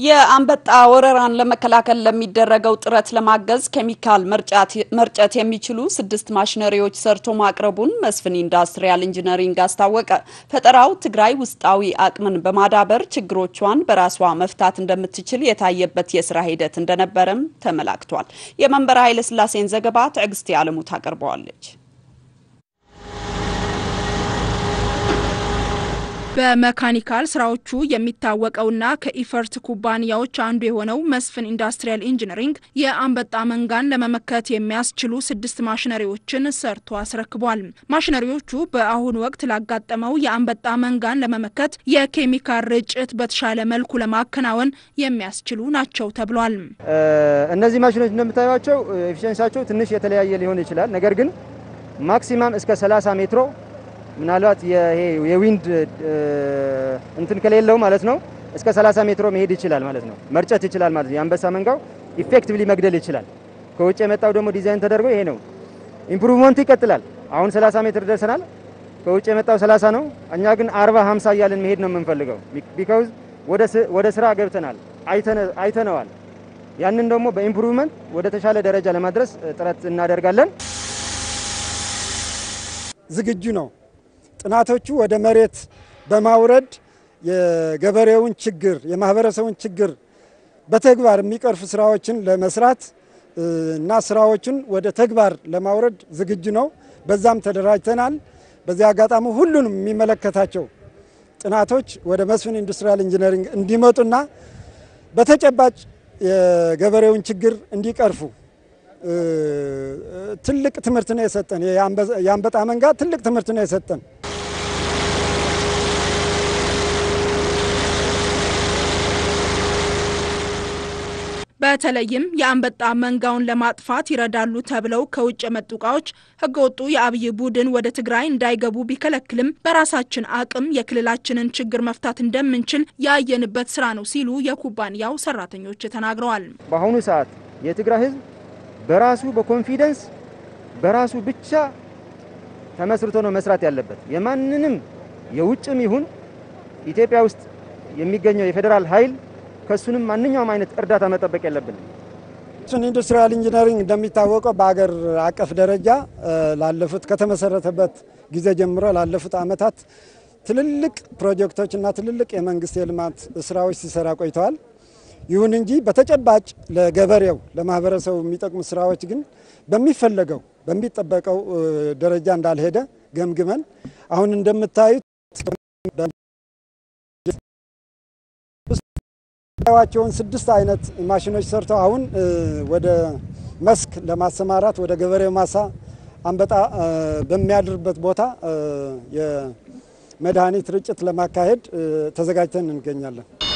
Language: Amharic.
የአምበጣ ወረራን ለመከላከል ለሚደረገው ጥረት ለማገዝ ኬሚካል መርጨት የሚችሉ 6 ማሽነሪዎች ሰርቶ ማቅረቡን መስፍን ኢንዳስትሪያል ኢንጅነሪንግ አስታወቀ። ፈጠራው ትግራይ ውስጣዊ አቅምን በማዳበር ችግሮቿን በራሷ መፍታት እንደምትችል የታየበት የሥራ ሂደት እንደነበረም ተመላክቷል። የመንበረ ኃይለ ሥላሴን ዘገባ ትዕግስት ያለሙ ታቀርበዋለች። በመካኒካል ስራዎቹ የሚታወቀውና ከኢፈርት ኩባንያዎች አንዱ የሆነው መስፍን ኢንዳስትሪያል ኢንጅነሪንግ የአምበጣ መንጋን ለመመከት የሚያስችሉ 6 ማሽነሪዎችን ሰርቶ አስረክቧል። ማሽነሪዎቹ በአሁን ወቅት ላጋጠመው የአምበጣ መንጋን ለመመከት የኬሚካል ርጭት በተሻለ መልኩ ለማከናወን የሚያስችሉ ናቸው ተብሏል። እነዚህ ማሽኖች እንደምታዩቸው ኤፊሺየንሲያቸው ትንሽ የተለያየ ሊሆን ይችላል። ነገር ግን ማክሲማም እስከ 30 ሜትር ምናልባት የዊንድ እንትን ከሌለው ማለት ነው እስከ 30 ሜትር መሄድ ይችላል ማለት ነው። መርጨት ይችላል ማለት ነው። የአንበሳ መንጋው ኢፌክቲቭሊ መግደል ይችላል። ከውጭ የመጣው ደግሞ ዲዛይን ተደርጎ ይሄ ነው። ኢምፕሩቭመንት ይቀጥላል። አሁን 30 ሜትር ደርሰናል። ከውጭ የመጣው 30 ነው። እኛ ግን 40 50 ያለን መሄድ ነው የምንፈልገው። ቢካዝ ወደ ስራ ገብተናል፣ አይተነዋል። ያንን ደግሞ በኢምፕሩቭመንት ወደ ተሻለ ደረጃ ለማድረስ ጥረት እናደርጋለን። ዝግጁ ነው። ጥናቶቹ ወደ መሬት በማውረድ የገበሬውን ችግር የማህበረሰቡን ችግር በተግባር የሚቀርፉ ስራዎችን ለመስራት እና ስራዎችን ወደ ተግባር ለማውረድ ዝግጁ ነው። በዛም ተደራጅተናል። በዚያ አጋጣሚ ሁሉንም የሚመለከታቸው ጥናቶች ወደ መስፍን ኢንዳስትሪያል ኢንጂነሪንግ እንዲመጡና በተጨባጭ የገበሬውን ችግር እንዲቀርፉ ትልቅ ትምህርት ነው የሰጠን። የአምበጣ መንጋ ትልቅ ትምህርት ነው የሰጠን። በተለይም የአምበጣ መንጋውን ለማጥፋት ይረዳሉ ተብለው ከውጭ መጥቃዎች ህገወጡ የአብይ ቡድን ወደ ትግራይ እንዳይገቡ ቢከለክልም በራሳችን አቅም የክልላችንን ችግር መፍታት እንደምንችል ያየንበት ስራ ነው ሲሉ የኩባንያው ሰራተኞች ተናግረዋል። በአሁኑ ሰዓት የትግራይ ህዝብ በራሱ በኮንፊደንስ በራሱ ብቻ ተመስርቶ ነው መስራት ያለበት። የማንንም የውጭም ይሁን ኢትዮጵያ ውስጥ የሚገኘው የፌደራል ኃይል ከሱንም ማንኛውም አይነት እርዳታ መጠበቅ ያለብንም። መስፍን ኢንዳስትሪያል ኢንጂነሪንግ እንደሚታወቀው በአገር አቀፍ ደረጃ ላለፉት ከተመሰረተበት ጊዜ ጀምሮ ላለፉት አመታት ትልልቅ ፕሮጀክቶችና ትልልቅ የመንግስት የልማት ስራዎች ሲሰራ ቆይተዋል። ይሁን እንጂ በተጨባጭ ለገበሬው ለማህበረሰቡ የሚጠቅሙ ስራዎች ግን በሚፈለገው በሚጠበቀው ደረጃ እንዳልሄደ ገምግመን አሁን እንደምታዩት ያዋቸውን 6 አይነት ማሽኖች ሰርተው አሁን ወደ መስክ ለማሰማራት ወደ ገበሬው ማሳ አንበጣ በሚያድርበት ቦታ የመድኃኒት ርጭት ለማካሄድ ተዘጋጅተን እንገኛለን።